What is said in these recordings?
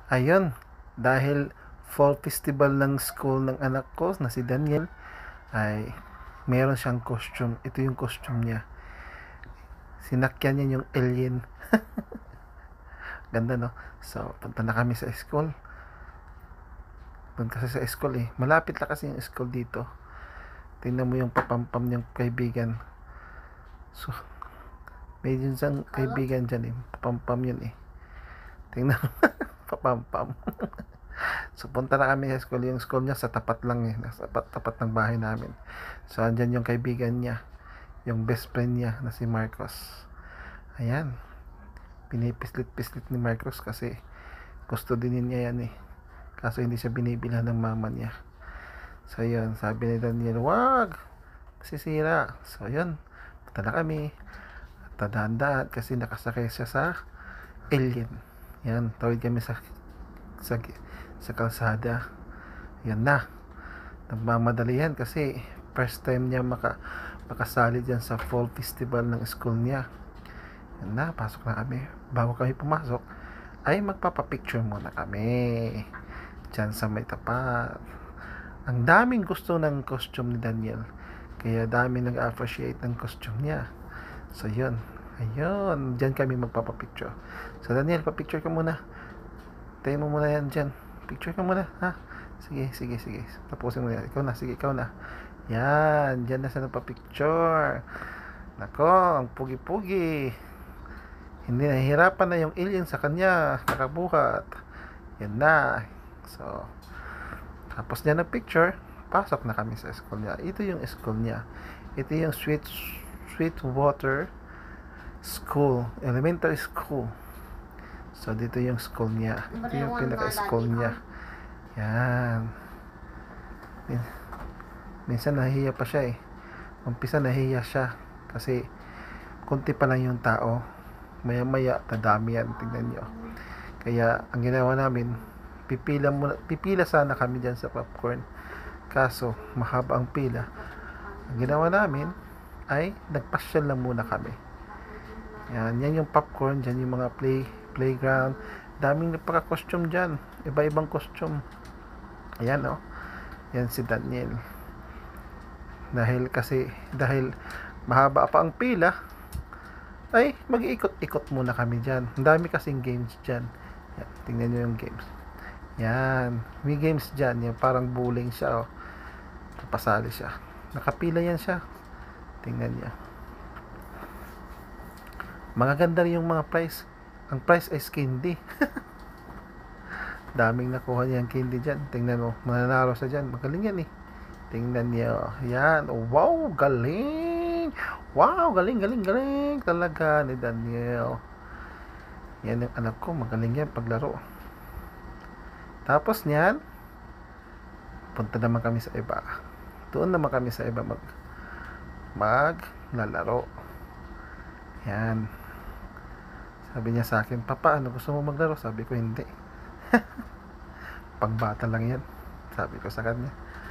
Ayun, dahil fall festival ng school ng anak ko na si Daniel, ay meron siyang costume. Ito yung costume niya. Sinakyan niya yung alien. Ganda, no? So, punta na kami sa school. Doon kasi sa school eh. Malapit lang kasi yung school dito. Tingnan mo yung papampam niyang kaibigan. So, may yun siyang kaibigan dyan eh. Papampam yun eh. Tingnan mo. Papampam. So, punta na kami sa school. Yung school niya sa tapat lang eh. Nasa tapat ng bahay namin. So, andyan yung kaibigan niya. Yung best friend niya na si Marcos. Ayan. Pinipislit-pislit ni Marcos kasi gusto din niya yan eh. Kaso hindi siya binibilhan ng mama niya. So, yun. Sabi ni Daniel, wag! Masisira. So, yun. Punta na kami. At tadaan kasi nakasakay siya sa alien. Yan. Tawid kami sa, sa kalsada. Yan na. Nagmamadali yan kasi first time niya makasali dyan sa fall festival ng school niya. Yan na. Pasok na kami. Bago kami pumasok, ay magpapapicture muna kami dyan sa may tapat. Ang daming gusto ng costume ni Daniel, kaya daming nag-appreciate ng costume niya. So yun, ayun, dyan kami magpapapicture. So Daniel, papicture ka muna. Tayo mo muna yan dyan. Picture ka muna, ha? Sige. Tapusin mo yan. Ikaw na, sige, ikaw na. Yan, dyan na siya nagpapicture. Nako, ang pugi-pugi. Hindi nahihirapan na yung alien sa kanya. Nakabuhat. Yan na. So, tapos niya ng picture, pasok na kami sa school niya. Ito yung school niya. Ito yung Sweetwater School, elementary school. So, dito yung school niya. Ito yung pinaka-school niya. Yan. Minsan nahihiya pa siya eh. Umpisa nahihiya siya kasi kunti pa lang yung tao. Maya-maya, tadami yan. Tingnan nyo. Kaya, ang ginawa namin, pipila sana kami dyan sa popcorn. Kaso, mahaba ang pila. Ang ginawa namin, ay nagpasyal lang muna kami. Yan yung popcorn, dyan yung mga playground. Daming napaka-costume dyan. Iba-ibang costume. Ayan, oh. Yan si Daniel. Dahil mahaba pa ang pila, ay mag-iikot-ikot muna kami dyan. Ang dami kasing games dyan. Yan, tingnan nyo yung games. Yan, may games dyan. Yan, parang bowling siya, oh. Papasali siya. Nakapila yan siya. Tingnan niya. Mga ganda rin yung mga prize. Ang prize ay candy. Daming nakuha niyang candy dyan. Tingnan mo, mananalo siya dyan. Magaling yan eh. Tingnan niyo. Yan. Wow, galing. Wow, galing. Talaga ni Daniel. Yan yung anak ko. Magaling yan paglaro. Tapos niyan, punta naman kami sa iba. Doon naman kami sa iba maglalaro. Yan. Sabi niya sa akin, Papa, ano gusto mo maglaro? Sabi ko, hindi. Pangbata lang yan. Sabi ko sa kanya.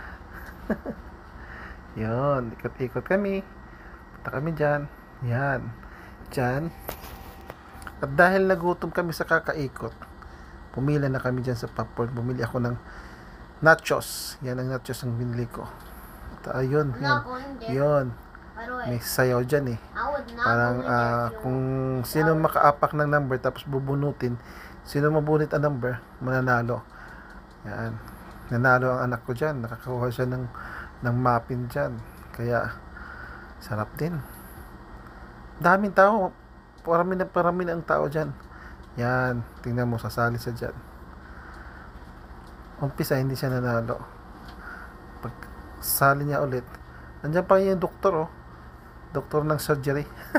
Yun, ikot-ikot kami. Punta kami dyan. Yan. Dyan. At dahil nagutom kami sa kakaikot, pumila na kami dyan sa popcorn. Bumili ako ng nachos. Yan ang nachos ang binili ko. At ayun, yun. May sayaw dyan eh. Parang kung sino makaapak ng number tapos bubunutin, sino mabunit ang number, mananalo. Yan. Nanalo ang anak ko dyan. Nakakakuha siya ng muffin dyan. Kaya sarap din. Daming tao. Parami na ang tao dyan. Yan. Tingnan mo, sasali siya dyan. Umpisa, hindi siya nanalo. Pag sali niya ulit, nandiyan pa yung doktor, oh. Doktor ng surgery.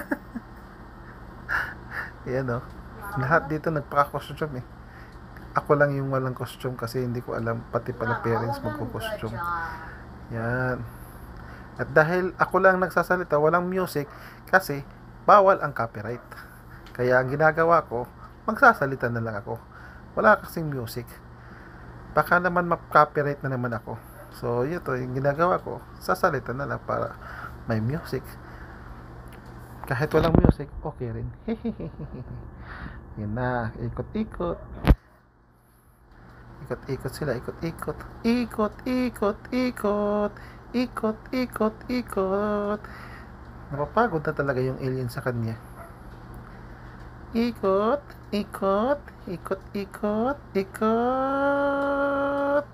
Yan, oh. Lahat dito nagpaka-costume eh. Ako lang yung walang costume kasi hindi ko alam, pati pala parents magko-costume. Yan. At dahil ako lang nagsasalita, walang music kasi bawal ang copyright. Kaya ang ginagawa ko, magsasalita na lang ako. Wala kasing music. Baka naman mag-copyright na naman ako. So, ito yung ginagawa ko, sasalita na lang para may music. Kahit walang music, okay rin. Yan na, ikot-ikot. Ikot-ikot sila, ikot-ikot. Ikot-ikot, ikot. Ikot-ikot, ikot. Napapagod na talaga yung alien sa kanya. Ikot, ikot, ikot, ikot, ikot.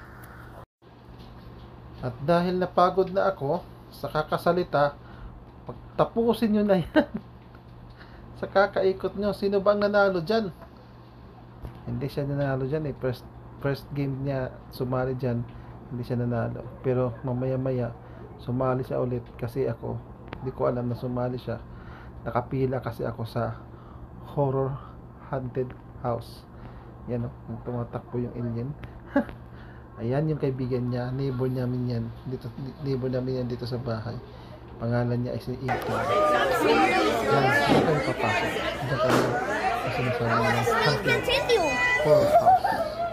At dahil napagod na ako sa kakasalita, pagtapusin nyo na yan. Sa kakaikot nyo, sino bang nanalo dyan? Hindi siya nanalo dyan eh. First game niya, sumali dyan, hindi siya nanalo. Pero mamaya-maya, sumali siya ulit kasi ako, hindi ko alam na sumali siya. Nakapila kasi ako sa horror haunted house. Yan o, tumatakbo yung alien. Ayan yung kaibigan niya, neighbor namin yan. Neighbor namin yan dito sa bahay. Pangalan niya ay si Ito. Yan, saan kayo papasok? Diyan kayo sinasabi ng haunted horror house.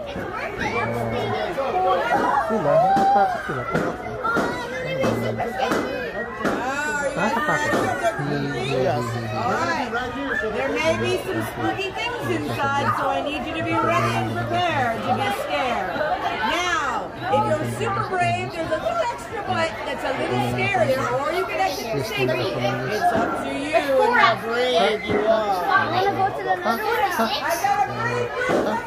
Sila, natatakot sila. Pero ako, natatakot sila. There may be some spooky things inside, so I need you to be ready and prepared to be scared. Now, if you're super brave, there's a little extra butt that's a little scarier, or you can exit the safety. It's up to you and how brave you are. I want to go to the little house. I got a brave person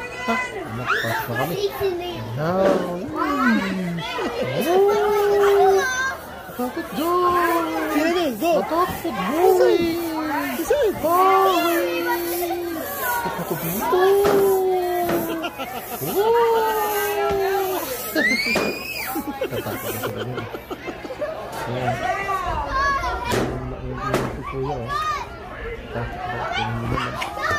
Takot dyan! Takot boy! Boy! Takot dito! Tatakot na sila yun. Ayan. Ayan si kuya oh. Takot na. Tingin naman.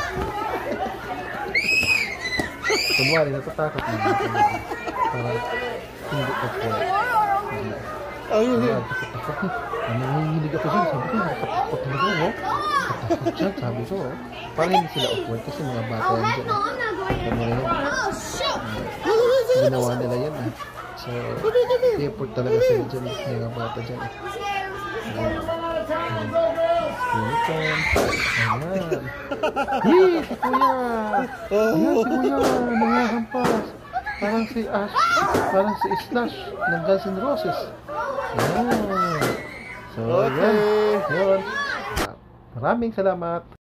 Kunwari, natatakot na. Para hindi ko po. Ayun yan. Nanginginig ako dyan. Sabi ko, nakatakot na ako. Nakatakot dyan, sabi ko. Parang hindi sila awkward kasi mga bata yan dyan. Kamo na yan. Ginawa nila yan eh. So, effort talaga sila dyan. Mga bata dyan eh. Unicorn. Ayan. Yee! Si Kuya! Ayan si Kuya! Nangahampas. Parang si Ash. Parang si Slash ng Guns N' Roses. Ayan. So, yun. Maraming salamat.